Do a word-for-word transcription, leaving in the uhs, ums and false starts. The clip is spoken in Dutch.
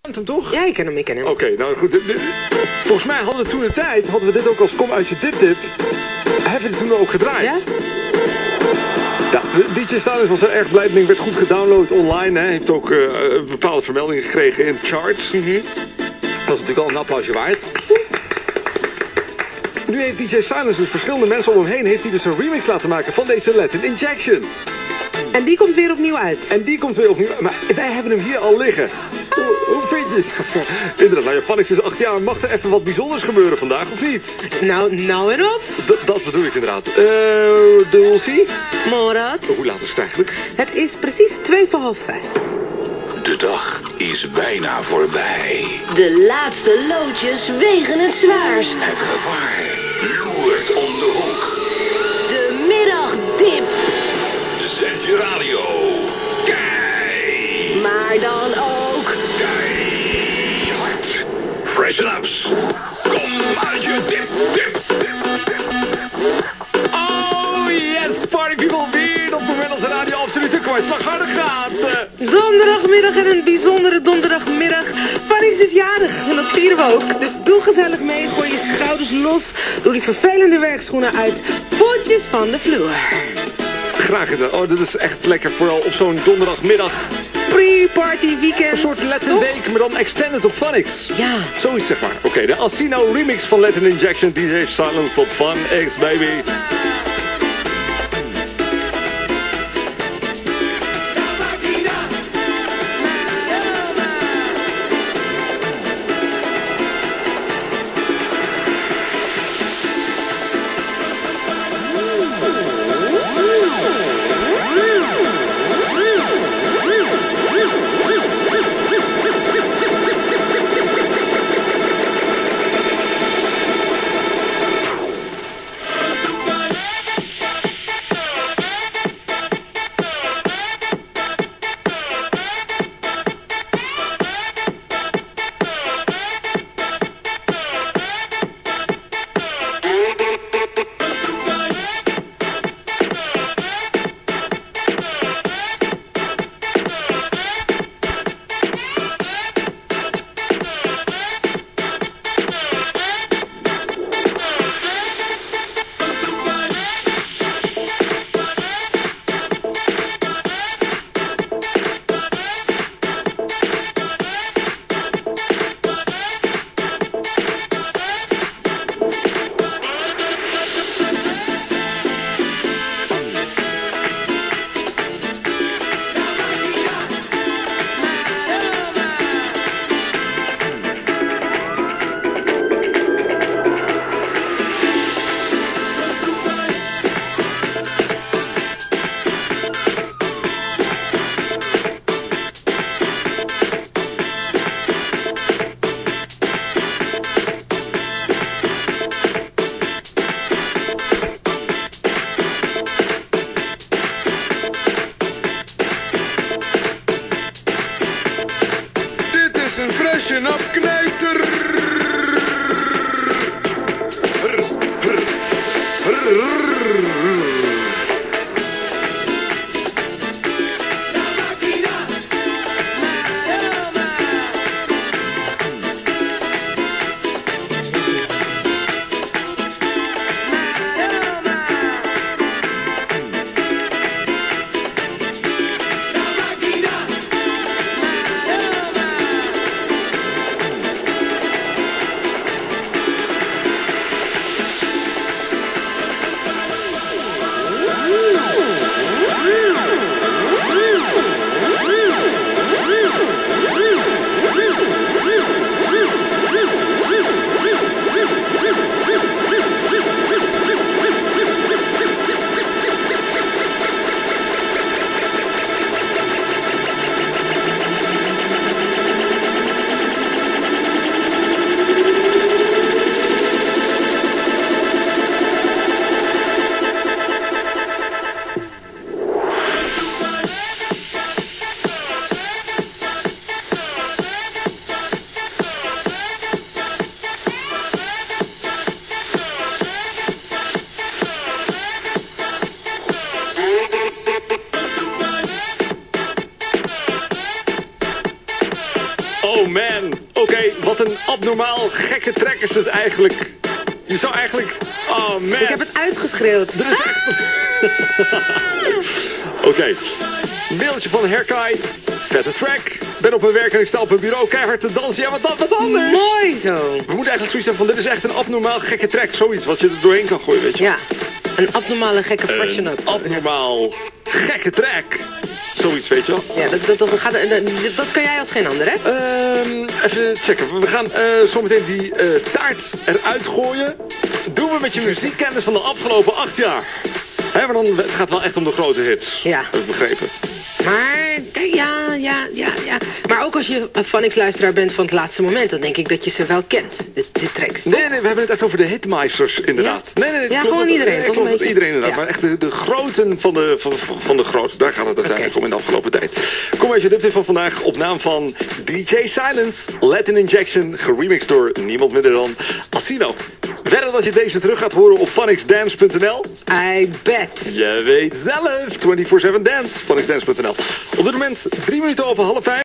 Toch? Ja, ik ken hem, ik ken hem. Oké, okay, nou goed. De, de, volgens mij hadden we toen een tijd, hadden we dit ook als kom uit je dip-tip. Hebben we het toen ook gedraaid. Ja? Ja, D J Silence was er erg blij. Het ding werd goed gedownload online. Hè. Heeft ook uh, bepaalde vermeldingen gekregen in charts. Mm-hmm. Dat is natuurlijk al een applausje waard. Nu heeft D J Silence dus verschillende mensen om hem heen. Heeft hij dus een remix laten maken van deze Latin Injection. En die komt weer opnieuw uit. En die komt weer opnieuw uit. Maar wij hebben hem hier al liggen. Hoe, hoe vind je het? Inderdaad, nou ja, Phonics is acht jaar. Mag er even wat bijzonders gebeuren vandaag, of niet? Nou, nou en of. D dat bedoel ik inderdaad. Eh, uh, Dulcie? Morat? Hoe laat is het eigenlijk? Het is precies twee voor half vijf. De dag is bijna voorbij. De laatste loodjes wegen het zwaarst. Het gevaar loert om de hoek. De middagdip. Zet je radio. Kei. Maar dan ook keihard. Freshen ups. Kom uit je dip, dip, dip. Oh yes, party people. Weer op het moment dat de radio absoluut een kwartslag harder gaat. Donderdagmiddag en een bijzondere donderdagmiddag. Phonics is jarig en dat vieren we ook. Dus doe gezellig mee, gooi je schouders los. Doe die vervelende werkschoenen uit. Voetjes van de vloer. Graag gedaan. Oh, dit is echt lekker. Vooral op zo'n donderdagmiddag. Pre-party weekend. Een soort Latin Week, maar dan extended op Phonics. Ja. Zoiets zeg maar. Oké, okay, de Alcino remix van Latin Injection. D J Silence tot Phonics, baby. Freshen up knijter. Wat een abnormaal gekke track is het eigenlijk. Je zou eigenlijk... Oh man. Ik heb het uitgeschreeuwd. Er is echt... Oké. Okay. Mailtje van Herkai. Vette track. Ben op mijn werk en ik sta op een bureau keihard te dansen. Ja, wat dan? Wat anders? Mooi zo. We moeten eigenlijk zoiets hebben van... Dit is echt een abnormaal gekke track. Zoiets wat je er doorheen kan gooien, weet je. Ja. Een abnormale gekke fashion ook. Een abnormaal gekke track. Zoiets, weet je wel. Ja, dat, dat, dat, gaat, dat, dat kan jij als geen ander, hè? Um, even checken. We gaan uh, zometeen die uh, taart eruit gooien. Doen we met je muziekkennis van de afgelopen acht jaar. Hè, maar dan, het gaat wel echt om de grote hits. Ja. Heb ik begrepen. Maar, kijk, ja, ja, ja, ja. Maar ook als je een Phonics-luisteraar bent van het laatste moment... dan denk ik dat je ze wel kent, dit, dit tracks. Nee, nee, we hebben het echt over de hitmeisters, inderdaad. Ja? Nee, nee, nee, ja, klopt, gewoon dat, iedereen, nee, toch? Klopt, een beetje? iedereen inderdaad. Ja. Maar echt de, de groten van de, van, van de groot. Daar gaat het uiteindelijk Okay. om in de afgelopen tijd. Kom uit je diptip van vandaag op naam van D J Silence. Latin Injection, geremixed door niemand minder dan Asino. Verder dat je deze terug gaat horen op phonics dance punt n l. I bet. Je weet zelf, vierentwintig zeven Dance, phonics dance punt n l. Op dit moment drie minuten over half vijf.